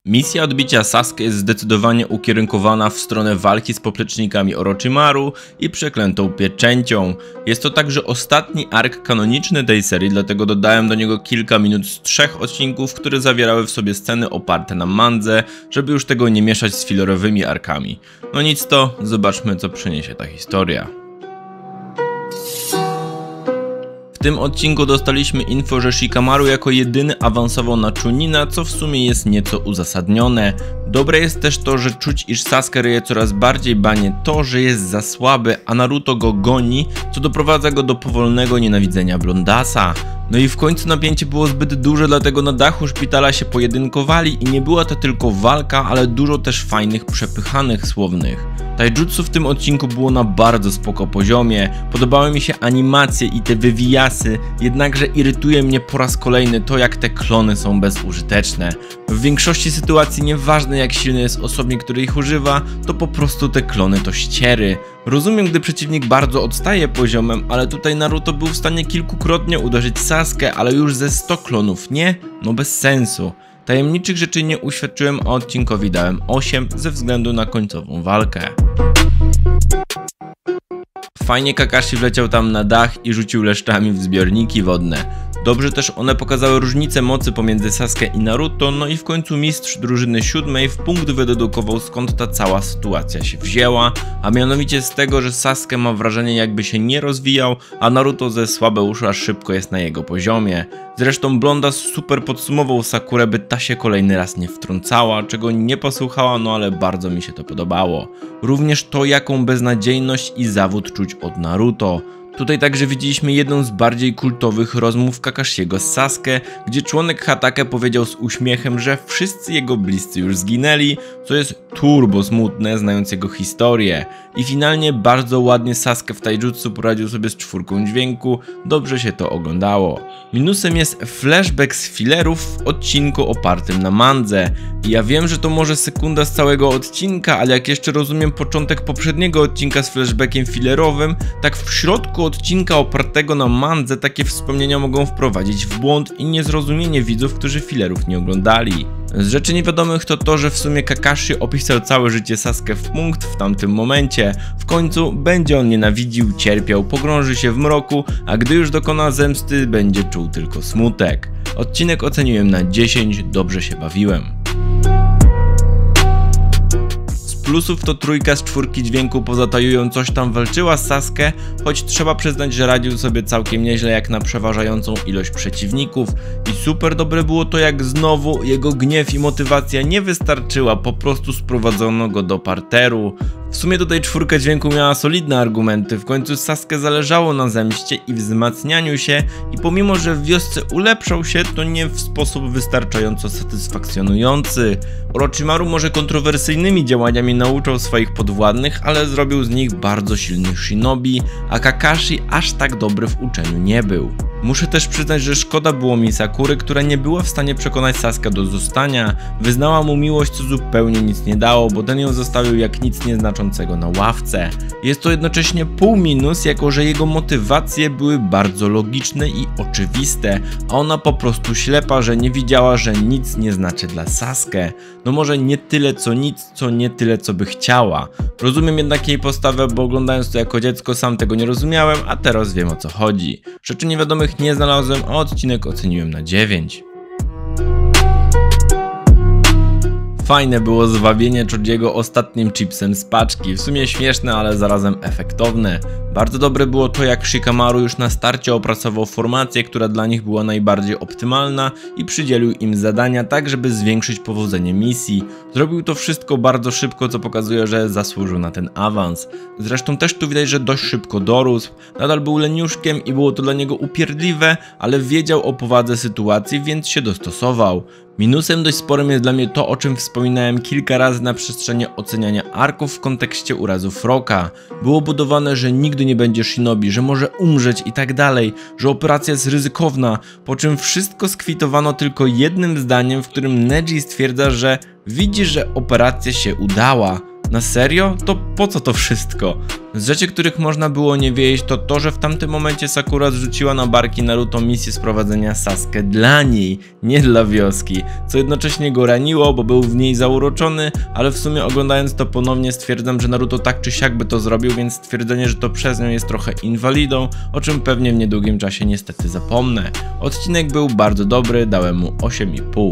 Misja odbicia Sasuke jest zdecydowanie ukierunkowana w stronę walki z poplecznikami Orochimaru i przeklętą pieczęcią. Jest to także ostatni ark kanoniczny tej serii, dlatego dodałem do niego kilka minut z 3 odcinków, które zawierały w sobie sceny oparte na mandze, żeby już tego nie mieszać z filerowymi arkami. No nic to, zobaczmy co przyniesie ta historia. W tym odcinku dostaliśmy info, że Shikamaru jako jedyny awansował na Chunina, co w sumie jest nieco uzasadnione. Dobre jest też to, że czuć, iż Sasuke ryje coraz bardziej banie to, że jest za słaby, a Naruto go goni, co doprowadza go do powolnego nienawidzenia Blondasa. No i w końcu napięcie było zbyt duże, dlatego na dachu szpitala się pojedynkowali i nie była to tylko walka, ale dużo też fajnych, przepychanych słownych. Taijutsu w tym odcinku było na bardzo spoko poziomie, podobały mi się animacje i te wywijasy, jednakże irytuje mnie po raz kolejny to, jak te klony są bezużyteczne. W większości sytuacji nieważne jak silny jest osobnik, który ich używa, to po prostu te klony to ściery. Rozumiem, gdy przeciwnik bardzo odstaje poziomem, ale tutaj Naruto był w stanie kilkukrotnie uderzyć Sasuke, ale już ze 100 klonów nie? No bez sensu. Tajemniczych rzeczy nie uświadczyłem, a odcinkowi dałem 8 ze względu na końcową walkę. Fajnie Kakashi wleciał tam na dach i rzucił leszczami w zbiorniki wodne. Dobrze też one pokazały różnicę mocy pomiędzy Sasuke i Naruto, no i w końcu mistrz drużyny 7 w punkt wydedukował, skąd ta cała sytuacja się wzięła, a mianowicie z tego, że Sasuke ma wrażenie, jakby się nie rozwijał, a Naruto ze słabe uszy aż szybko jest na jego poziomie. Zresztą Blondas super podsumował Sakurę, by ta się kolejny raz nie wtrącała, czego nie posłuchała, no ale bardzo mi się to podobało. Również to, jaką beznadziejność i zawód czuć od Naruto. Tutaj także widzieliśmy jedną z bardziej kultowych rozmów Kakashiego z Sasuke, gdzie członek Hatake powiedział z uśmiechem, że wszyscy jego bliscy już zginęli, co jest turbo smutne, znając jego historię. I finalnie bardzo ładnie Sasuke w taijutsu poradził sobie z 4 dźwięku, dobrze się to oglądało. Minusem jest flashback z filerów w odcinku opartym na mandze. I ja wiem, że to może sekunda z całego odcinka, ale jak jeszcze rozumiem początek poprzedniego odcinka z flashbackiem filerowym, tak w środku odcinka opartego na mandze takie wspomnienia mogą wprowadzić w błąd i niezrozumienie widzów, którzy filerów nie oglądali. Z rzeczy niewiadomych to, że w sumie Kakashi opisał całe życie Sasuke w punkt w tamtym momencie. W końcu będzie on nienawidził, cierpiał, pogrąży się w mroku, a gdy już dokona zemsty, będzie czuł tylko smutek. Odcinek oceniłem na 10, dobrze się bawiłem. Plusów to 3 z 4 dźwięku poza Tajują coś tam walczyła z Sasuke, choć trzeba przyznać, że radził sobie całkiem nieźle jak na przeważającą ilość przeciwników i super dobre było to, jak znowu jego gniew i motywacja nie wystarczyła, po prostu sprowadzono go do parteru. W sumie tutaj 4 dźwięku miała solidne argumenty, w końcu Sasuke zależało na zemście i wzmacnianiu się i pomimo, że w wiosce ulepszał się, to nie w sposób wystarczająco satysfakcjonujący. Orochimaru może kontrowersyjnymi działaniami nauczał swoich podwładnych, ale zrobił z nich bardzo silnych shinobi, a Kakashi aż tak dobry w uczeniu nie był. Muszę też przyznać, że szkoda było mi Sakury, która nie była w stanie przekonać Sasuke do zostania. Wyznała mu miłość, co zupełnie nic nie dało, bo ten ją zostawił jak nic nieznaczącego na ławce. Jest to jednocześnie pół minus, jako że jego motywacje były bardzo logiczne i oczywiste, a ona po prostu ślepa, że nie widziała, że nic nie znaczy dla Sasuke. No może nie tyle co nic, co nie tyle co by chciała. Rozumiem jednak jej postawę, bo oglądając to jako dziecko sam tego nie rozumiałem, a teraz wiem o co chodzi. Rzeczy niewiadomych nie znalazłem, a odcinek oceniłem na 9. Fajne było zwabienie Chojiego ostatnim chipsem z paczki, w sumie śmieszne, ale zarazem efektowne. Bardzo dobre było to, jak Shikamaru już na starcie opracował formację, która dla nich była najbardziej optymalna i przydzielił im zadania tak, żeby zwiększyć powodzenie misji. Zrobił to wszystko bardzo szybko, co pokazuje, że zasłużył na ten awans. Zresztą też tu widać, że dość szybko dorósł, nadal był leniuszkiem i było to dla niego upierdliwe, ale wiedział o powadze sytuacji, więc się dostosował. Minusem dość sporym jest dla mnie to, o czym wspominałem kilka razy na przestrzeni oceniania arków w kontekście urazów Rocka. Było budowane, że nigdy nie będzie shinobi, że może umrzeć i tak dalej, że operacja jest ryzykowna, po czym wszystko skwitowano tylko jednym zdaniem, w którym Neji stwierdza, że widzi, że operacja się udała. Na serio? To po co to wszystko? Z rzeczy, których można było nie wiedzieć, to to, że w tamtym momencie Sakura zrzuciła na barki Naruto misję sprowadzenia Sasuke dla niej, nie dla wioski, co jednocześnie go raniło, bo był w niej zauroczony, ale w sumie oglądając to ponownie stwierdzam, że Naruto tak czy siak by to zrobił, więc stwierdzenie, że to przez nią jest trochę inwalidą, o czym pewnie w niedługim czasie niestety zapomnę. Odcinek był bardzo dobry, dałem mu 8,5.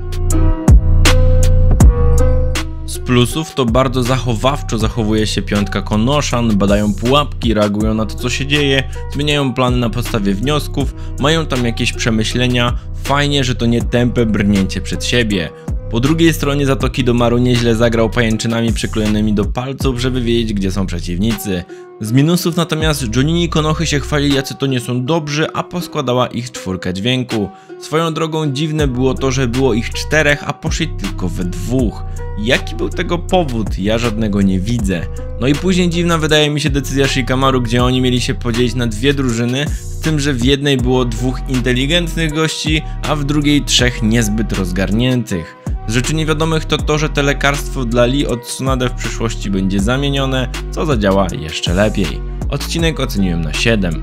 Z plusów to bardzo zachowawczo zachowuje się piątka Konoshan, badają pułapki, reagują na to, co się dzieje, zmieniają plany na podstawie wniosków, mają tam jakieś przemyślenia, fajnie, że to nie tępe brnięcie przed siebie. Po drugiej stronie za to Kidomaru nieźle zagrał pajęczynami przyklejonymi do palców, żeby wiedzieć, gdzie są przeciwnicy. Z minusów natomiast Jonin i Konohy się chwalili, jacy to nie są dobrzy, a poskładała ich 4 dźwięku. Swoją drogą dziwne było to, że było ich 4, a poszli tylko we 2. Jaki był tego powód? Ja żadnego nie widzę. No i później dziwna wydaje mi się decyzja Shikamaru, gdzie oni mieli się podzielić na 2 drużyny, z tym, że w jednej było 2 inteligentnych gości, a w drugiej 3 niezbyt rozgarniętych. Z rzeczy niewiadomych to to, że te lekarstwo dla Lee od Tsunade w przyszłości będzie zamienione, co zadziała jeszcze lepiej. Odcinek oceniłem na 7.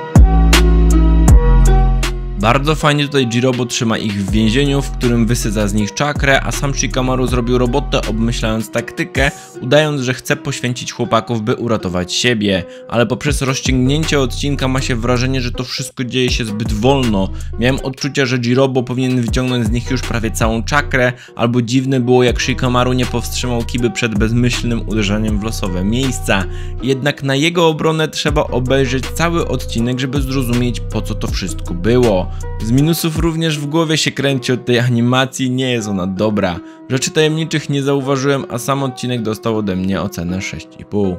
Bardzo fajnie tutaj Jirobo trzyma ich w więzieniu, w którym wysyca z nich czakrę, a sam Shikamaru zrobił robotę, obmyślając taktykę, udając, że chce poświęcić chłopaków, by uratować siebie, ale poprzez rozciągnięcie odcinka ma się wrażenie, że to wszystko dzieje się zbyt wolno. Miałem odczucie, że Jirobo powinien wyciągnąć z nich już prawie całą czakrę, albo dziwne było, jak Shikamaru nie powstrzymał Kiby przed bezmyślnym uderzeniem w losowe miejsca. Jednak na jego obronę trzeba obejrzeć cały odcinek, żeby zrozumieć, po co to wszystko było. Z minusów również w głowie się kręci od tej animacji, nie jest ona dobra. Rzeczy tajemniczych nie zauważyłem, a sam odcinek dostał ode mnie ocenę 6,5.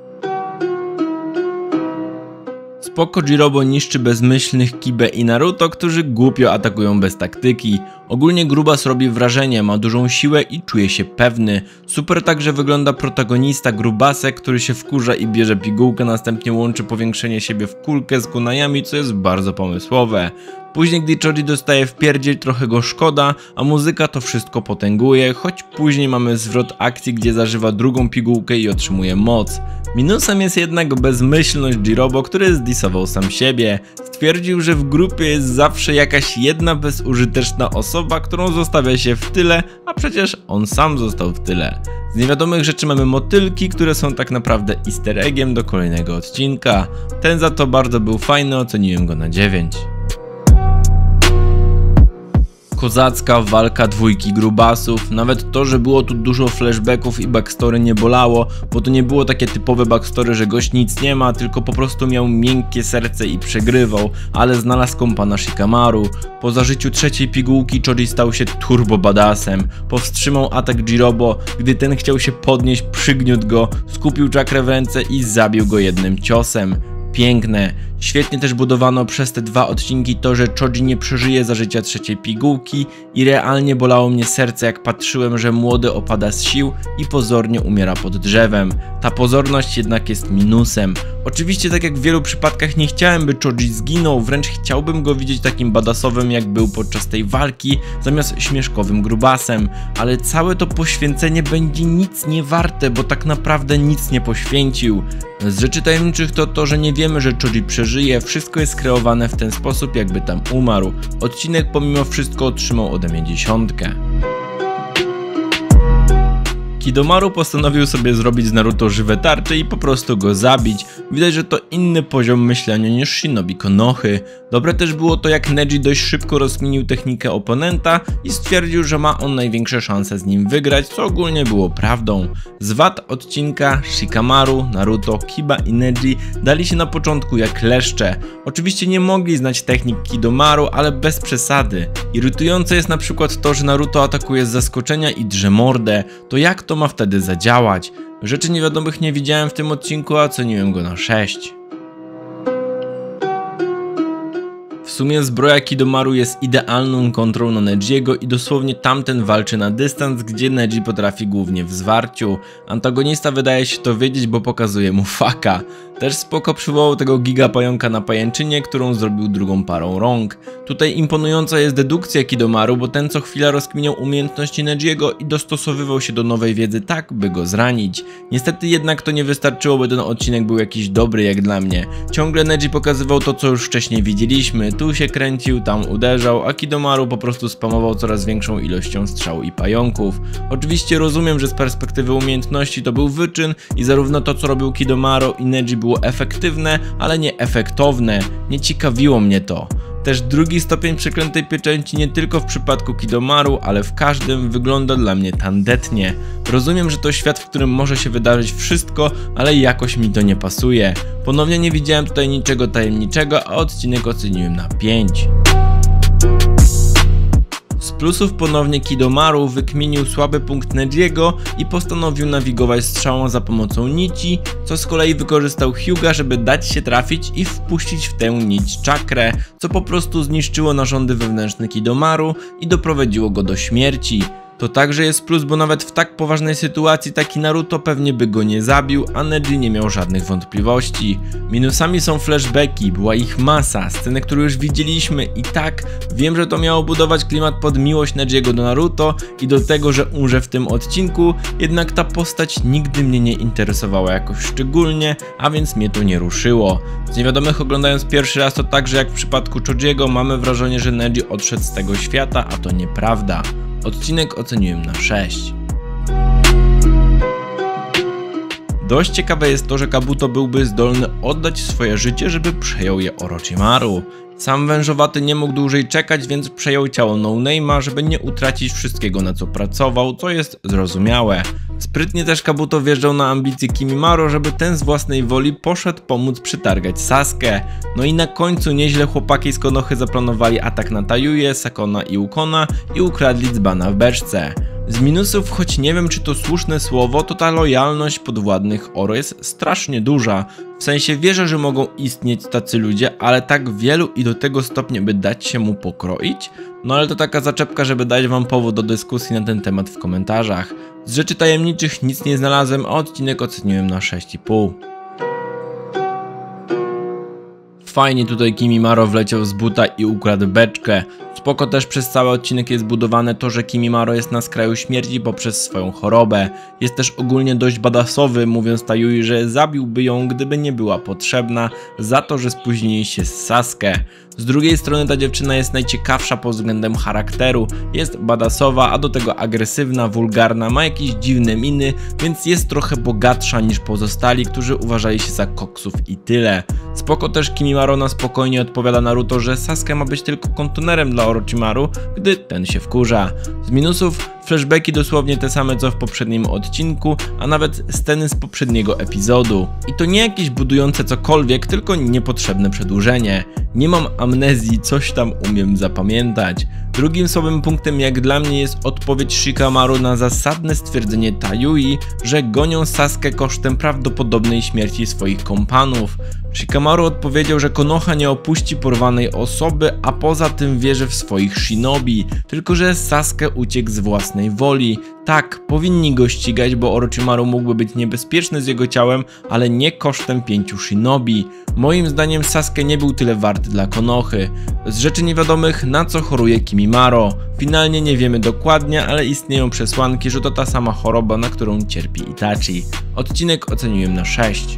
Spoko Jirobo niszczy bezmyślnych Kibę i Naruto, którzy głupio atakują bez taktyki. Ogólnie Grubas robi wrażenie, ma dużą siłę i czuje się pewny. Super także wygląda protagonista Grubasek, który się wkurza i bierze pigułkę, następnie łączy powiększenie siebie w kulkę z kunajami, co jest bardzo pomysłowe. Później, gdy Choji dostaje wpierdziel, trochę go szkoda, a muzyka to wszystko potęguje, choć później mamy zwrot akcji, gdzie zażywa drugą pigułkę i otrzymuje moc. Minusem jest jednak bezmyślność Jirobo, który zdisował sam siebie. Stwierdził, że w grupie jest zawsze jakaś jedna bezużyteczna osoba, którą zostawia się w tyle, a przecież on sam został w tyle. Z niewiadomych rzeczy mamy motylki, które są tak naprawdę easter eggiem do kolejnego odcinka. Ten za to bardzo był fajny, oceniłem go na 9. Kozacka walka dwójki grubasów, nawet to, że było tu dużo flashbacków i backstory nie bolało, bo to nie było takie typowe backstory, że gość nic nie ma, tylko po prostu miał miękkie serce i przegrywał, ale znalazł kompana Shikamaru. Po zażyciu trzeciej pigułki Choji stał się turbo badassem, powstrzymał atak Jirobo, gdy ten chciał się podnieść, przygniótł go, skupił czakrę w ręce i zabił go jednym ciosem. Piękne. Świetnie też budowano przez te 2 odcinki to, że Choji nie przeżyje zażycia trzeciej pigułki i realnie bolało mnie serce, jak patrzyłem, że młody opada z sił i pozornie umiera pod drzewem. Ta pozorność jednak jest minusem. Oczywiście tak jak w wielu przypadkach nie chciałem, by Choji zginął, wręcz chciałbym go widzieć takim badassowym, jak był podczas tej walki, zamiast śmieszkowym grubasem, ale całe to poświęcenie będzie nic nie warte, bo tak naprawdę nic nie poświęcił. Z rzeczy tajemniczych to to, że nie wiemy, że Choji przeżyje, wszystko jest kreowane w ten sposób, jakby tam umarł. Odcinek pomimo wszystko otrzymał ode mnie 10. Kidomaru postanowił sobie zrobić z Naruto żywe tarcze i po prostu go zabić. Widać, że to inny poziom myślenia niż Shinobi Konohy. Dobre też było to, jak Neji dość szybko rozkminił technikę oponenta i stwierdził, że ma on największe szanse z nim wygrać, co ogólnie było prawdą. Z wad odcinka Shikamaru, Naruto, Kiba i Neji dali się na początku jak leszcze. Oczywiście nie mogli znać technik Kidomaru, ale bez przesady. Irytujące jest na przykład to, że Naruto atakuje z zaskoczenia i drze mordę. To jak to ma wtedy zadziałać? Rzeczy niewiadomych nie widziałem w tym odcinku, a oceniłem go na 6. W W sumie zbroja Kidomaru jest idealną kontrą na Nejiego i dosłownie tamten walczy na dystans, gdzie Neji potrafi głównie w zwarciu. Antagonista wydaje się to wiedzieć, bo pokazuje mu faka. Też spoko przywołał tego gigapająka na pajęczynie, którą zrobił drugą parą rąk. Tutaj imponująca jest dedukcja Kidomaru, bo ten co chwila rozkminiał umiejętności Nejiego i dostosowywał się do nowej wiedzy tak, by go zranić. Niestety jednak to nie wystarczyło, by ten odcinek był jakiś dobry jak dla mnie. Ciągle Neji pokazywał to, co już wcześniej widzieliśmy. Tu się kręcił, tam uderzał, a Kidomaru po prostu spamował coraz większą ilością strzał i pająków. Oczywiście rozumiem, że z perspektywy umiejętności to był wyczyn i zarówno to, co robił Kidomaru i Neji było efektywne, ale nie efektowne. Nie ciekawiło mnie to. Też drugi stopień przeklętej pieczęci nie tylko w przypadku Kidomaru, ale w każdym wygląda dla mnie tandetnie. Rozumiem, że to świat, w którym może się wydarzyć wszystko, ale jakoś mi to nie pasuje. Ponownie nie widziałem tutaj niczego tajemniczego, a odcinek oceniłem na 5. Z plusów ponownie Kidomaru wykminił słaby punkt Nejiego i postanowił nawigować strzałą za pomocą nici, co z kolei wykorzystał Hyuga, żeby dać się trafić i wpuścić w tę nić czakrę, co po prostu zniszczyło narządy wewnętrzne Kidomaru i doprowadziło go do śmierci. To także jest plus, bo nawet w tak poważnej sytuacji taki Naruto pewnie by go nie zabił, a Neji nie miał żadnych wątpliwości. Minusami są flashbacki, była ich masa, sceny, które już widzieliśmy i tak, wiem, że to miało budować klimat pod miłość Nejiego do Naruto i do tego, że umrze w tym odcinku, jednak ta postać nigdy mnie nie interesowała jakoś szczególnie, a więc mnie to nie ruszyło. Z niewiadomych oglądając pierwszy raz to także jak w przypadku Chojiego mamy wrażenie, że Neji odszedł z tego świata, a to nieprawda. Odcinek oceniłem na 6. Dość ciekawe jest to, że Kabuto byłby zdolny oddać swoje życie, żeby przejął je Orochimaru. Sam wężowaty nie mógł dłużej czekać, więc przejął ciało No Name'a, żeby nie utracić wszystkiego, na co pracował, co jest zrozumiałe. Sprytnie też Kabuto wjeżdżał na ambicje Kimimaro, żeby ten z własnej woli poszedł pomóc przytargać Sasuke. No i na końcu nieźle chłopaki z Konochy zaplanowali atak na Tayuję, Sakona i Ukona i ukradli dzbana w beczce. Z minusów, choć nie wiem czy to słuszne słowo, to ta lojalność podwładnych Oro jest strasznie duża. W sensie wierzę, że mogą istnieć tacy ludzie, ale tak wielu i do tego stopnia, by dać się mu pokroić? No ale to taka zaczepka, żeby dać wam powód do dyskusji na ten temat w komentarzach. Z rzeczy tajemniczych nic nie znalazłem, a odcinek oceniłem na 6,5. Fajnie tutaj Kimimaro wleciał z buta i ukradł beczkę. Spoko też przez cały odcinek jest budowane to, że Kimimaro jest na skraju śmierci poprzez swoją chorobę. Jest też ogólnie dość badassowy, mówiąc Tayui, że zabiłby ją, gdyby nie była potrzebna, za to, że spóźnili się z Sasuke. Z drugiej strony ta dziewczyna jest najciekawsza pod względem charakteru, jest badassowa, a do tego agresywna, wulgarna, ma jakieś dziwne miny, więc jest trochę bogatsza niż pozostali, którzy uważali się za koksów i tyle. Spoko też Kimimaro na spokojnie odpowiada Naruto, że Sasuke ma być tylko kontenerem dla Orochimaru, gdy ten się wkurza. Z minusów flashbacki dosłownie te same co w poprzednim odcinku, a nawet sceny z poprzedniego epizodu. I to nie jakieś budujące cokolwiek, tylko niepotrzebne przedłużenie. Nie mam amnezji, coś tam umiem zapamiętać. Drugim słabym punktem jak dla mnie jest odpowiedź Shikamaru na zasadne stwierdzenie Tayui, że gonią Sasuke kosztem prawdopodobnej śmierci swoich kompanów. Shikamaru odpowiedział, że Konoha nie opuści porwanej osoby, a poza tym wierzy w swoich shinobi, tylko że Sasuke uciekł z własnej woli. Tak, powinni go ścigać, bo Orochimaru mógłby być niebezpieczny z jego ciałem, ale nie kosztem 5 shinobi. Moim zdaniem Sasuke nie był tyle wart dla Konochy. Z rzeczy niewiadomych, na co choruje Kimimaro. Finalnie nie wiemy dokładnie, ale istnieją przesłanki, że to ta sama choroba, na którą cierpi Itachi. Odcinek oceniłem na 6.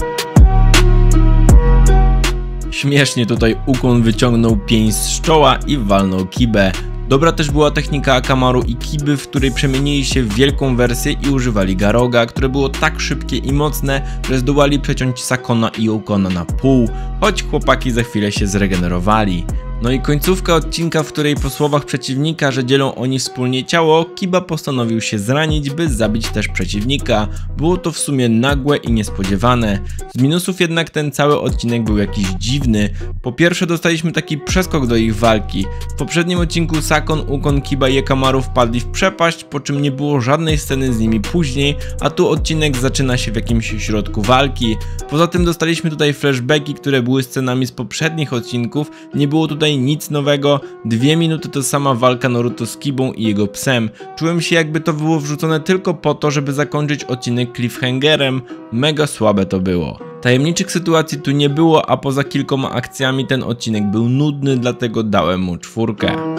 Śmiesznie tutaj Ukon wyciągnął pięść z czoła i walnął Kibę. Dobra też była technika Akamaru i Kiby, w której przemienili się w wielką wersję i używali Garoga, które było tak szybkie i mocne, że zdołali przeciąć Sakona i Ukona na pół, choć chłopaki za chwilę się zregenerowali. No i końcówka odcinka, w której po słowach przeciwnika, że dzielą oni wspólnie ciało, Kiba postanowił się zranić, by zabić też przeciwnika. Było to w sumie nagłe i niespodziewane. Z minusów jednak ten cały odcinek był jakiś dziwny. Po pierwsze dostaliśmy taki przeskok do ich walki. W poprzednim odcinku Sakon, Ukon, Kiba i Ekamaru wpadli w przepaść, po czym nie było żadnej sceny z nimi później, a tu odcinek zaczyna się w jakimś środku walki. Poza tym dostaliśmy tutaj flashbacki, które były scenami z poprzednich odcinków, nie było tutaj nic nowego, 2 minuty to sama walka Naruto z Kibą i jego psem. Czułem się, jakby to było wrzucone tylko po to, żeby zakończyć odcinek cliffhangerem, mega słabe to było. Tajemniczych sytuacji tu nie było, a poza kilkoma akcjami ten odcinek był nudny, dlatego dałem mu 4.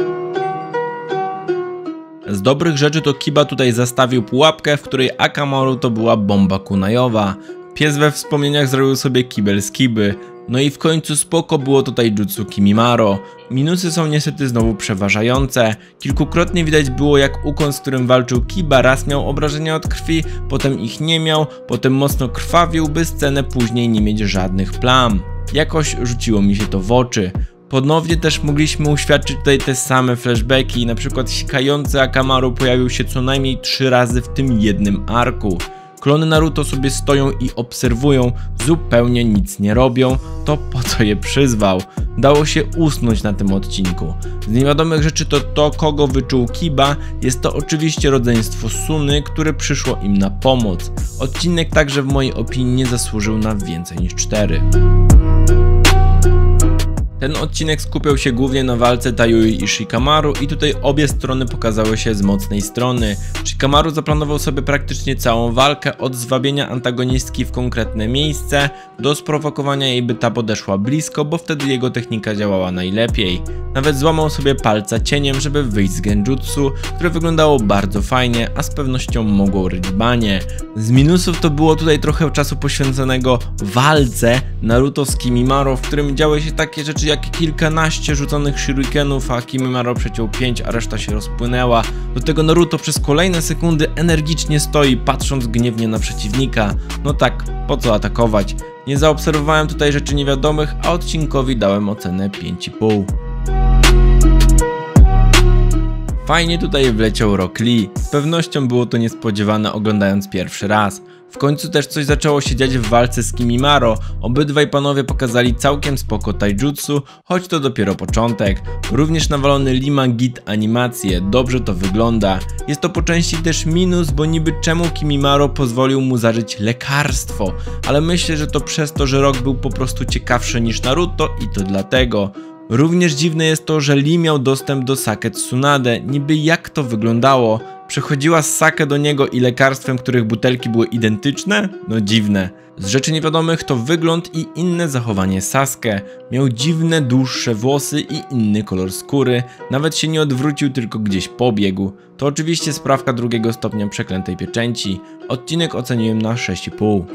Z dobrych rzeczy to Kiba tutaj zastawił pułapkę, w której Akamaru to była bomba kunajowa. Pies we wspomnieniach zrobił sobie kibel z Kiby. No i w końcu spoko było tutaj jutsu Kimimaro. Minusy są niestety znowu przeważające. Kilkukrotnie widać było, jak Ukon, z którym walczył Kiba, raz miał obrażenia od krwi, potem ich nie miał, potem mocno krwawił, by scenę później nie mieć żadnych plam. Jakoś rzuciło mi się to w oczy. Ponownie też mogliśmy uświadczyć tutaj te same flashbacki, na przykład sikający Akamaru pojawił się co najmniej 3 razy w tym jednym arku. Klony Naruto sobie stoją i obserwują, zupełnie nic nie robią, to po co je przyzwał? Dało się usnąć na tym odcinku. Z niewiadomych rzeczy to kogo wyczuł Kiba, jest to oczywiście rodzeństwo Suny, które przyszło im na pomoc. Odcinek także w mojej opinii nie zasłużył na więcej niż 4. Ten odcinek skupiał się głównie na walce Tayui i Shikamaru i tutaj obie strony pokazały się z mocnej strony. Shikamaru zaplanował sobie praktycznie całą walkę, od zwabienia antagonistki w konkretne miejsce do sprowokowania jej, by ta podeszła blisko, bo wtedy jego technika działała najlepiej. Nawet złamał sobie palca cieniem, żeby wyjść z genjutsu, które wyglądało bardzo fajnie, a z pewnością mogło ryć banie. Z minusów to było tutaj trochę czasu poświęconego walce Naruto z Kimimaro, w którym działy się takie rzeczy jak kilkanaście rzuconych shurikenów, a Kimimaro przeciął 5, a reszta się rozpłynęła. Do tego Naruto przez kolejne sekundy energicznie stoi, patrząc gniewnie na przeciwnika. No tak, po co atakować? Nie zaobserwowałem tutaj rzeczy niewiadomych, a odcinkowi dałem ocenę 5,5. Fajnie tutaj wleciał Rock Lee, z pewnością było to niespodziewane oglądając pierwszy raz. W końcu też coś zaczęło się dziać w walce z Kimimaro, obydwaj panowie pokazali całkiem spoko taijutsu, choć to dopiero początek. Również nawalony Lee git animacje, dobrze to wygląda. Jest to po części też minus, bo niby czemu Kimimaro pozwolił mu zażyć lekarstwo, ale myślę, że to przez to, że Rock był po prostu ciekawszy niż Naruto i to dlatego. Również dziwne jest to, że Lee miał dostęp do sake Tsunade, niby jak to wyglądało? Przechodziła z sake do niego i lekarstwem, których butelki były identyczne? No dziwne. Z rzeczy niewiadomych to wygląd i inne zachowanie Sasuke. Miał dziwne, dłuższe włosy i inny kolor skóry. Nawet się nie odwrócił, tylko gdzieś pobiegł. To oczywiście sprawka 2. stopnia przeklętej pieczęci. Odcinek oceniłem na 6,5.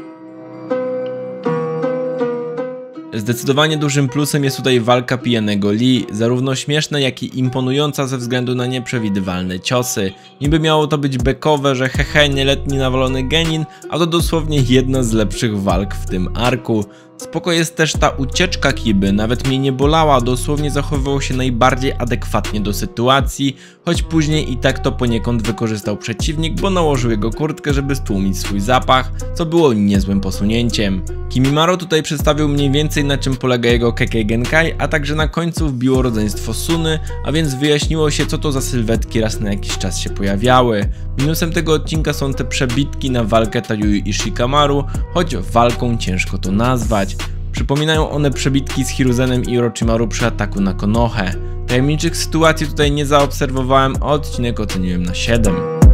Zdecydowanie dużym plusem jest tutaj walka pijanego Lee, zarówno śmieszna, jak i imponująca ze względu na nieprzewidywalne ciosy. Niby miało to być bekowe, że hehe, nieletni nawalony genin, a to dosłownie jedna z lepszych walk w tym arku. Spoko jest też ta ucieczka Kiby, nawet mnie nie bolała, dosłownie zachowywał się najbardziej adekwatnie do sytuacji, choć później i tak to poniekąd wykorzystał przeciwnik, bo nałożył jego kurtkę, żeby stłumić swój zapach, co było niezłym posunięciem. Kimimaro tutaj przedstawił mniej więcej, na czym polega jego Kekkei Genkai, a także na końcu wbiło rodzeństwo Suny, a więc wyjaśniło się, co to za sylwetki raz na jakiś czas się pojawiały. Minusem tego odcinka są te przebitki na walkę Tayui i Shikamaru, choć walką ciężko to nazwać. Przypominają one przebitki z Hiruzenem i Orochimaru przy ataku na Konohę. Tajemniczych sytuacji tutaj nie zaobserwowałem, a odcinek oceniłem na 7.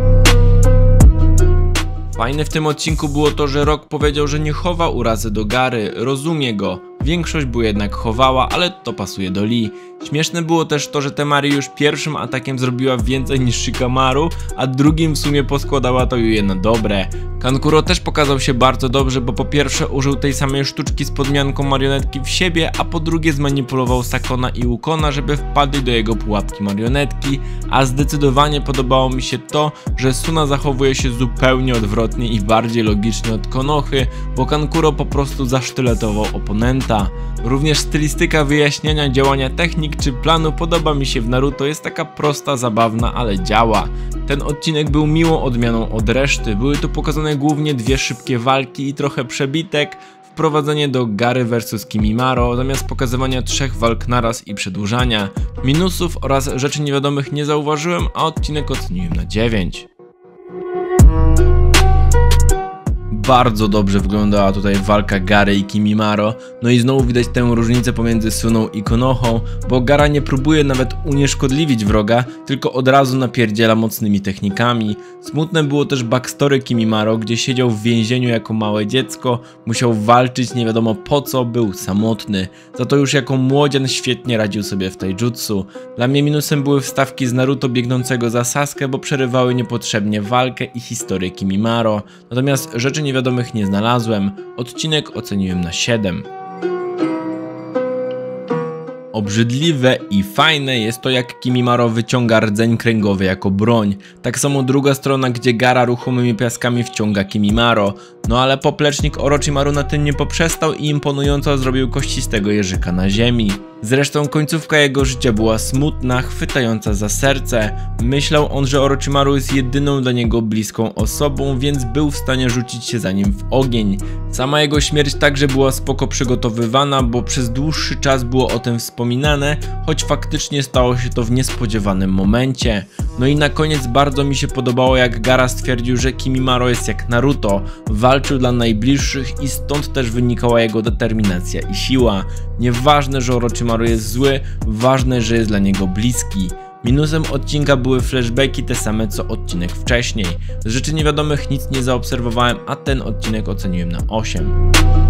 Fajne w tym odcinku było to, że Rock powiedział, że nie chowa urazy do Gary, rozumie go. Większość by jednak chowała, ale to pasuje do Lee. Śmieszne było też to, że Temari już pierwszym atakiem zrobiła więcej niż Shikamaru, a drugim w sumie poskładała to je na dobre. Kankuro też pokazał się bardzo dobrze, bo po pierwsze użył tej samej sztuczki z podmianką marionetki w siebie, a po drugie zmanipulował Sakona i Ukona, żeby wpadli do jego pułapki marionetki, a zdecydowanie podobało mi się to, że Suna zachowuje się zupełnie odwrotnie i bardziej logicznie od Konohy, bo Kankuro po prostu zasztyletował oponenta. lata. Również stylistyka wyjaśniania działania technik czy planu podoba mi się w Naruto, jest taka prosta, zabawna, ale działa. Ten odcinek był miłą odmianą od reszty, były tu pokazane głównie dwie szybkie walki i trochę przebitek, wprowadzenie do Gary vs Kimimaro zamiast pokazywania 3 walk naraz i przedłużania. Minusów oraz rzeczy niewiadomych nie zauważyłem, a odcinek oceniłem na 9. Bardzo dobrze wyglądała tutaj walka Gary i Kimimaro, no i znowu widać tę różnicę pomiędzy Suną i Konohą, bo Gara nie próbuje nawet unieszkodliwić wroga, tylko od razu napierdziela mocnymi technikami. Smutne było też backstory Kimimaro, gdzie siedział w więzieniu jako małe dziecko, musiał walczyć nie wiadomo po co, był samotny. Za to już jako młodzian świetnie radził sobie w taijutsu. Dla mnie minusem były wstawki z Naruto biegnącego za Sasuke, bo przerywały niepotrzebnie walkę i historię Kimimaro. Natomiast rzeczy niewiadomych nie znalazłem. Odcinek oceniłem na 7. Obrzydliwe i fajne jest to, jak Kimimaro wyciąga rdzeń kręgowy jako broń. Tak samo druga strona, gdzie Gara ruchomymi piaskami wciąga Kimimaro. No ale poplecznik Orochimaru na tym nie poprzestał i imponująco zrobił kościstego jeżyka na ziemi. Zresztą końcówka jego życia była smutna, chwytająca za serce. Myślał on, że Orochimaru jest jedyną dla niego bliską osobą, więc był w stanie rzucić się za nim w ogień. Sama jego śmierć także była spoko przygotowywana, bo przez dłuższy czas było o tym wspominane, choć faktycznie stało się to w niespodziewanym momencie. No i na koniec bardzo mi się podobało, jak Gara stwierdził, że Kimimaro jest jak Naruto, walczył dla najbliższych i stąd też wynikała jego determinacja i siła. Nieważne, że Orochimaru jest zły, ważne, że jest dla niego bliski. Minusem odcinka były flashbacki te same co odcinek wcześniej. Z rzeczy niewiadomych nic nie zaobserwowałem, a ten odcinek oceniłem na 8.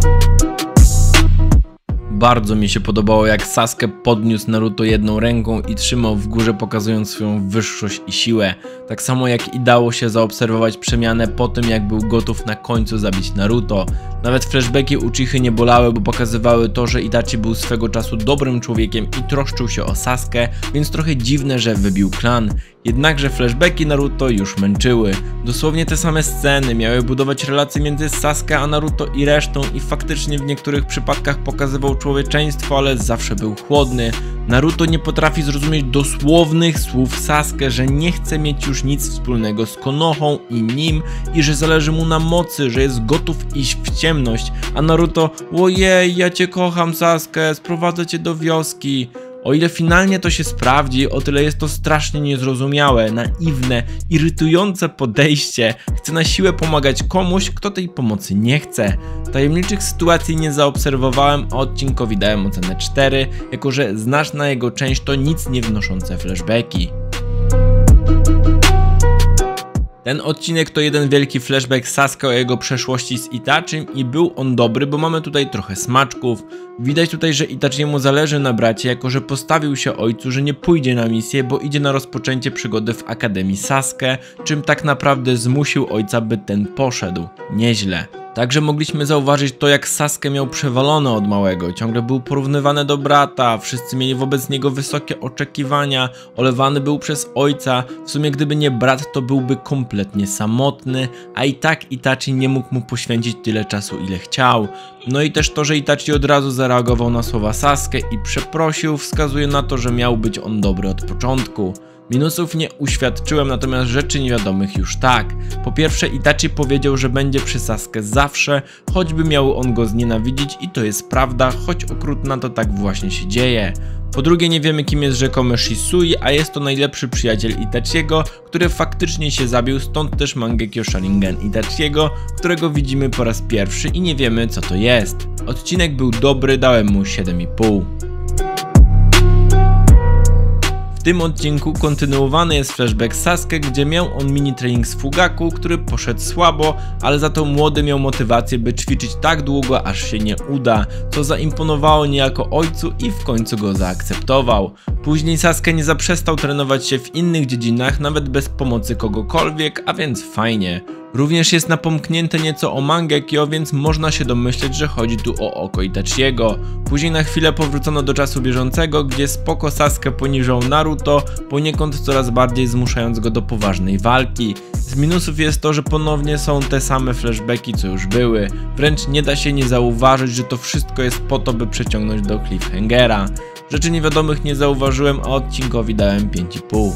Bardzo mi się podobało, jak Sasuke podniósł Naruto jedną ręką i trzymał w górze, pokazując swoją wyższość i siłę. Tak samo jak i dało się zaobserwować przemianę po tym, jak był gotów na końcu zabić Naruto. Nawet flashbacki Uchichy nie bolały, bo pokazywały to, że Itachi był swego czasu dobrym człowiekiem i troszczył się o Sasuke, więc trochę dziwne, że wybił klan. Jednakże flashbacki Naruto już męczyły. Dosłownie te same sceny miały budować relacje między Sasuke a Naruto i resztą i faktycznie w niektórych przypadkach pokazywał człowieczeństwo, ale zawsze był chłodny. Naruto nie potrafi zrozumieć dosłownych słów Sasuke, że nie chce mieć już nic wspólnego z Konohą i nim i że zależy mu na mocy, że jest gotów iść w ciemność, a Naruto: ojej, ja cię kocham Sasuke, sprowadzę cię do wioski. O ile finalnie to się sprawdzi, o tyle jest to strasznie niezrozumiałe, naiwne, irytujące podejście. Chce na siłę pomagać komuś, kto tej pomocy nie chce. Tajemniczych sytuacji nie zaobserwowałem, a odcinkowi dałem ocenę 4, jako że znaczna jego część to nic nie wnoszące flashbacki. Ten odcinek to jeden wielki flashback Sasuke o jego przeszłości z Itachim i był on dobry, bo mamy tutaj trochę smaczków. Widać tutaj, że Itachiemu zależy na bracie, jako że postawił się ojcu, że nie pójdzie na misję, bo idzie na rozpoczęcie przygody w Akademii Sasuke, czym tak naprawdę zmusił ojca, by ten poszedł. Nieźle. Także mogliśmy zauważyć to, jak Sasuke miał przewalone od małego, ciągle był porównywany do brata, wszyscy mieli wobec niego wysokie oczekiwania, olewany był przez ojca, w sumie gdyby nie brat, to byłby kompletnie samotny, a i tak Itachi nie mógł mu poświęcić tyle czasu, ile chciał. No i też to, że Itachi od razu zareagował na słowa Sasuke i przeprosił, wskazuje na to, że miał być on dobry od początku. Minusów nie uświadczyłem, natomiast rzeczy niewiadomych już tak. Po pierwsze, Itachi powiedział, że będzie przy Sasuke zawsze, choćby miał on go znienawidzić i to jest prawda, choć okrutna to tak właśnie się dzieje. Po drugie, nie wiemy, kim jest rzekomy Shisui, a jest to najlepszy przyjaciel Itachiego, który faktycznie się zabił, stąd też Mangekyo Sharingan Itachiego, którego widzimy po raz pierwszy i nie wiemy, co to jest. Odcinek był dobry, dałem mu 7,5. W tym odcinku kontynuowany jest flashback Sasuke, gdzie miał on mini trening z Fugaku, który poszedł słabo, ale za to młody miał motywację, by ćwiczyć tak długo, aż się nie uda, co zaimponowało niejako ojcu i w końcu go zaakceptował. Później Sasuke nie zaprzestał trenować się w innych dziedzinach, nawet bez pomocy kogokolwiek, a więc fajnie. Również jest napomknięte nieco o Mangekyo, więc można się domyśleć, że chodzi tu o oko Itachiego. Później na chwilę powrócono do czasu bieżącego, gdzie spoko Sasuke poniżał Naruto, poniekąd coraz bardziej zmuszając go do poważnej walki. Z minusów jest to, że ponownie są te same flashbacki, co już były. Wręcz nie da się nie zauważyć, że to wszystko jest po to, by przeciągnąć do cliffhangera. Rzeczy niewiadomych nie zauważyłem, a odcinkowi dałem 5,5.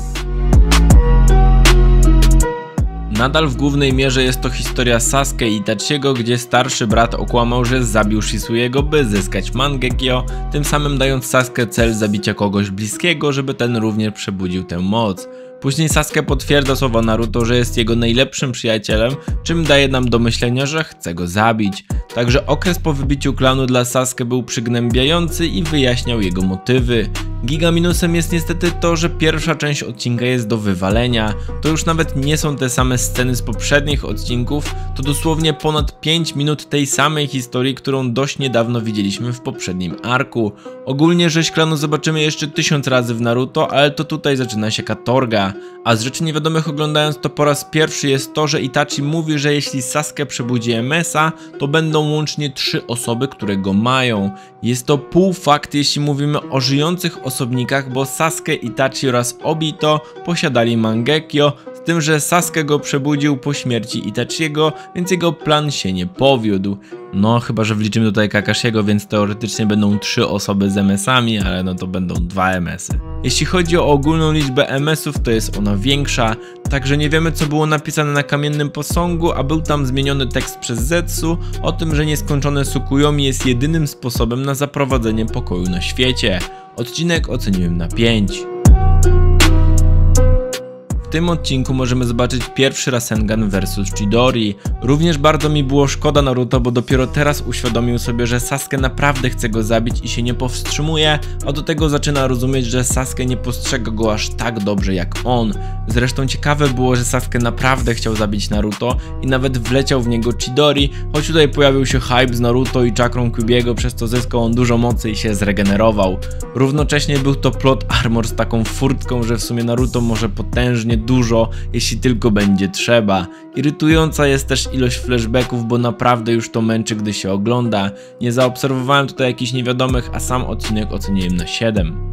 Nadal w głównej mierze jest to historia Sasuke i Itachiego, gdzie starszy brat okłamał, że zabił Shisuyego, by zyskać Mangekyo, tym samym dając Sasuke cel zabicia kogoś bliskiego, żeby ten również przebudził tę moc. Później Sasuke potwierdza słowa Naruto, że jest jego najlepszym przyjacielem, czym daje nam do myślenia, że chce go zabić. Także okres po wybiciu klanu dla Sasuke był przygnębiający i wyjaśniał jego motywy. Giga minusem jest niestety to, że pierwsza część odcinka jest do wywalenia. To już nawet nie są te same sceny z poprzednich odcinków, to dosłownie ponad 5 minut tej samej historii, którą dość niedawno widzieliśmy w poprzednim arku. Ogólnie rzeź klanu zobaczymy jeszcze 1000 razy w Naruto, ale to tutaj zaczyna się katorga. A z rzeczy niewiadomych oglądając to po raz pierwszy jest to, że Itachi mówi, że jeśli Sasuke przebudzi MS-a, to będą łącznie 3 osoby, które go mają. Jest to półfakt, jeśli mówimy o żyjących osobnikach, bo Sasuke, Itachi oraz Obito posiadali Mangekyo, z tym, że Sasuke go przebudził po śmierci Itachiego, więc jego plan się nie powiódł. No chyba, że wliczymy tutaj Kakashiego, więc teoretycznie będą 3 osoby z MS-ami, ale no to będą 2 MS-y. Jeśli chodzi o ogólną liczbę MS-ów, to jest ona większa, także nie wiemy, co było napisane na kamiennym posągu, a był tam zmieniony tekst przez Zetsu o tym, że nieskończone Tsukuyomi jest jedynym sposobem na zaprowadzenie pokoju na świecie. Odcinek oceniłem na 5. W tym odcinku możemy zobaczyć pierwszy Rasengan vs Chidori. Również bardzo mi było szkoda Naruto, bo dopiero teraz uświadomił sobie, że Sasuke naprawdę chce go zabić i się nie powstrzymuje, a do tego zaczyna rozumieć, że Sasuke nie postrzega go aż tak dobrze jak on. Zresztą ciekawe było, że Sasuke naprawdę chciał zabić Naruto i nawet wleciał w niego Chidori, choć tutaj pojawił się hype z Naruto i czakrą Kyuubiego, przez co zyskał on dużo mocy i się zregenerował. Równocześnie był to plot armor z taką furtką, że w sumie Naruto może potężnie dużo, jeśli tylko będzie trzeba. Irytująca jest też ilość flashbacków, bo naprawdę już to męczy, gdy się ogląda. Nie zaobserwowałem tutaj jakichś niewiadomych, a sam odcinek oceniłem na 7.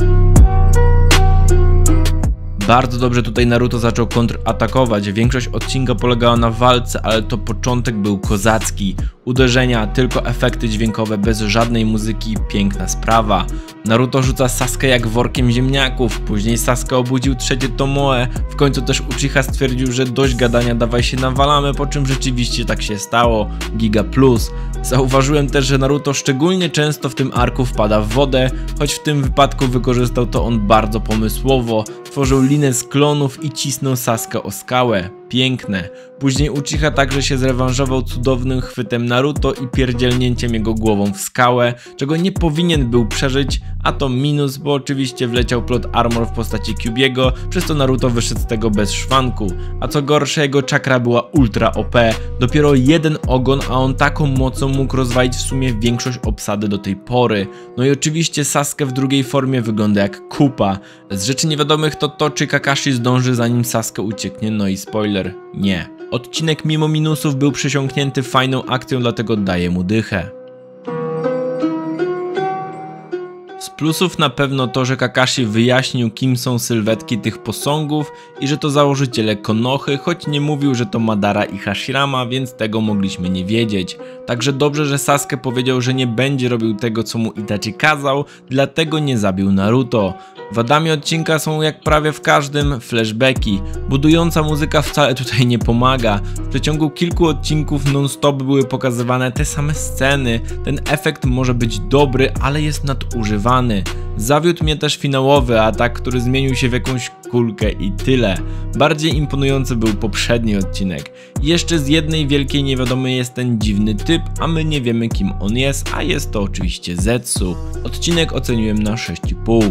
Bardzo dobrze tutaj Naruto zaczął kontratakować. Większość odcinka polegała na walce, ale to początek był kozacki. Uderzenia, tylko efekty dźwiękowe, bez żadnej muzyki, piękna sprawa. Naruto rzuca Sasuke jak workiem ziemniaków, później Sasuke obudził trzecie Tomoe, w końcu też Uchiha stwierdził, że dość gadania, dawaj się nawalamy, po czym rzeczywiście tak się stało. Giga plus. Zauważyłem też, że Naruto szczególnie często w tym arku wpada w wodę, choć w tym wypadku wykorzystał to on bardzo pomysłowo. Tworzył linę z klonów i cisnął Sasuke o skałę. Piękne. Później Uchiha także się zrewanżował cudownym chwytem Naruto i pierdzielnięciem jego głową w skałę, czego nie powinien był przeżyć, a to minus, bo oczywiście wleciał plot armor w postaci Kyuubiego, przez co Naruto wyszedł z tego bez szwanku. A co gorsze, jego czakra była ultra OP, dopiero jeden ogon, a on taką mocą mógł rozwalić w sumie większość obsady do tej pory. No i oczywiście Sasuke w drugiej formie wygląda jak kupa. Z rzeczy niewiadomych to czy Kakashi zdąży zanim Sasuke ucieknie, no i spoiler, nie. Odcinek mimo minusów był przesiąknięty fajną akcją, dlatego daję mu dychę. Z plusów na pewno to, że Kakashi wyjaśnił, kim są sylwetki tych posągów i że to założyciele Konohy, choć nie mówił, że to Madara i Hashirama, więc tego mogliśmy nie wiedzieć. Także dobrze, że Sasuke powiedział, że nie będzie robił tego, co mu Itachi kazał, dlatego nie zabił Naruto. Wadami odcinka są, jak prawie w każdym, flashbacki. Budująca muzyka wcale tutaj nie pomaga. W przeciągu kilku odcinków non-stop były pokazywane te same sceny. Ten efekt może być dobry, ale jest nadużywany. Zawiódł mnie też finałowy atak, który zmienił się w jakąś kulkę i tyle. Bardziej imponujący był poprzedni odcinek. Jeszcze z jednej wielkiej niewiadomej jest ten dziwny typ, a my nie wiemy, kim on jest, a jest to oczywiście Zetsu. Odcinek oceniłem na 6,5.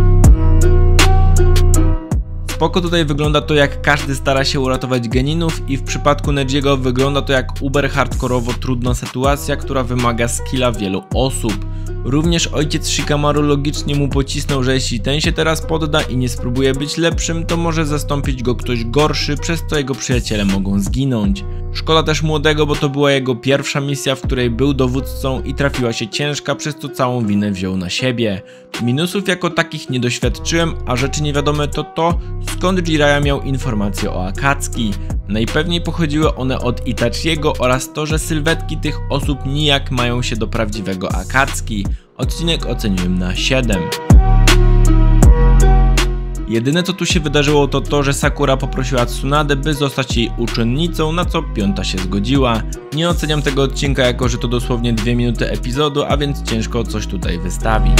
Spoko tutaj wygląda to, jak każdy stara się uratować geninów i w przypadku Nejiego wygląda to jak uber hardkorowo trudna sytuacja, która wymaga skilla wielu osób. Również ojciec Shikamaru logicznie mu pocisnął, że jeśli ten się teraz podda i nie spróbuje być lepszym, to może zastąpić go ktoś gorszy, przez co jego przyjaciele mogą zginąć. Szkoda też młodego, bo to była jego pierwsza misja, w której był dowódcą i trafiła się ciężka, przez co całą winę wziął na siebie. Minusów jako takich nie doświadczyłem, a rzeczy niewiadome to, skąd Jiraiya miał informacje o Akatsuki. Najpewniej pochodziły one od Itachiego oraz to, że sylwetki tych osób nijak mają się do prawdziwego Akatsuki. Odcinek oceniłem na 7. Jedyne co tu się wydarzyło to, że Sakura poprosiła Tsunadę, by zostać jej uczennicą, na co Piąta się zgodziła. Nie oceniam tego odcinka jako, że to dosłownie 2 minuty epizodu, a więc ciężko coś tutaj wystawić.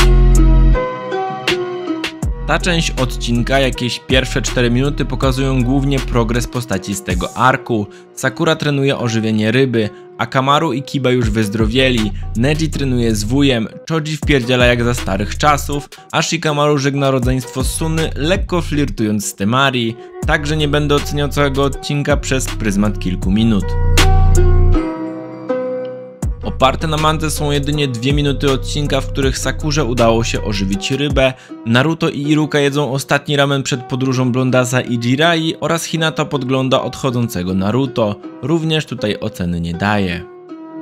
Ta część odcinka, jakieś pierwsze 4 minuty, pokazują głównie progres postaci z tego arku. Sakura trenuje ożywienie ryby, Akamaru i Kiba już wyzdrowieli, Neji trenuje z wujem, Choji wpierdziela jak za starych czasów, a Shikamaru żegna rodzeństwo Suny, lekko flirtując z Temari. Także nie będę oceniał całego odcinka przez pryzmat kilku minut. Oparte na mandze są jedynie 2 minuty odcinka, w których Sakurze udało się ożywić rybę, Naruto i Iruka jedzą ostatni ramen przed podróżą Blondasa i Jirai oraz Hinata podgląda odchodzącego Naruto. Również tutaj oceny nie daje.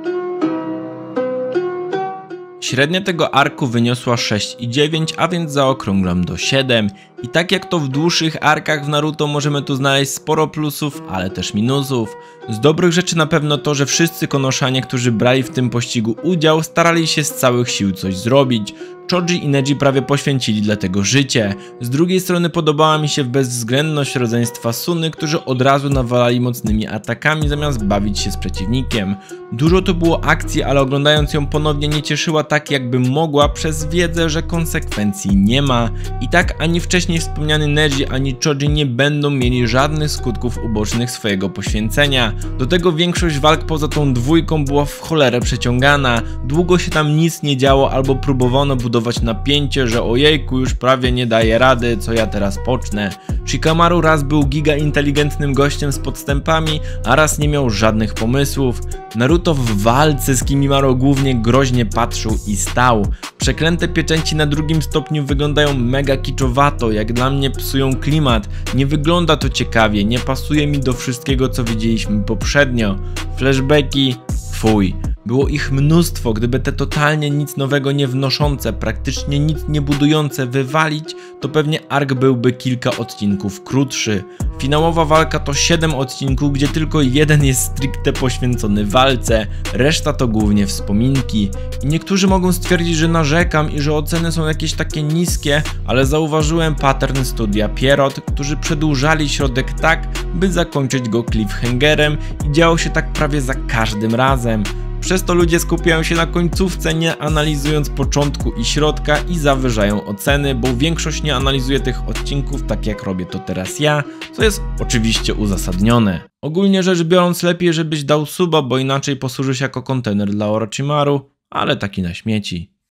Średnia tego arku wyniosła 6,9, a więc zaokrąglam do 7. I tak jak to w dłuższych arkach w Naruto możemy tu znaleźć sporo plusów, ale też minusów. Z dobrych rzeczy na pewno to, że wszyscy Konoshanie, którzy brali w tym pościgu udział, starali się z całych sił coś zrobić. Choji i Neji prawie poświęcili dla tego życie. Z drugiej strony podobała mi się bezwzględność rodzeństwa Suny, którzy od razu nawalali mocnymi atakami zamiast bawić się z przeciwnikiem. Dużo to było akcji, ale oglądając ją ponownie nie cieszyła tak jakby mogła przez wiedzę, że konsekwencji nie ma. I tak ani wcześniej wspomniany Neji ani Choji nie będą mieli żadnych skutków ubocznych swojego poświęcenia. Do tego większość walk poza tą dwójką była w cholerę przeciągana. Długo się tam nic nie działo albo próbowano budować napięcie, że ojejku już prawie nie daje rady, co ja teraz pocznę. Shikamaru raz był giga inteligentnym gościem z podstępami, a raz nie miał żadnych pomysłów. Naruto w walce z Kimimaro głównie groźnie patrzył i stał. Przeklęte pieczęci na 2. stopniu wyglądają mega kiczowato, jak dla mnie psują klimat. Nie wygląda to ciekawie, nie pasuje mi do wszystkiego co widzieliśmy poprzednio. Flashbacki, fuj. Było ich mnóstwo, gdyby te totalnie nic nowego nie wnoszące, praktycznie nic nie budujące wywalić, to pewnie ark byłby kilka odcinków krótszy. Finałowa walka to 7 odcinków, gdzie tylko jeden jest stricte poświęcony walce, reszta to głównie wspominki. I niektórzy mogą stwierdzić, że narzekam i że oceny są jakieś takie niskie, ale zauważyłem pattern studia Pierrot, którzy przedłużali środek tak, by zakończyć go cliffhangerem i działo się tak prawie za każdym razem. Przez to ludzie skupiają się na końcówce, nie analizując początku i środka i zawyżają oceny, bo większość nie analizuje tych odcinków tak jak robię to teraz ja, co jest oczywiście uzasadnione. Ogólnie rzecz biorąc lepiej żebyś dał suba, bo inaczej posłuży się jako kontener dla Orochimaru, ale taki na śmieci.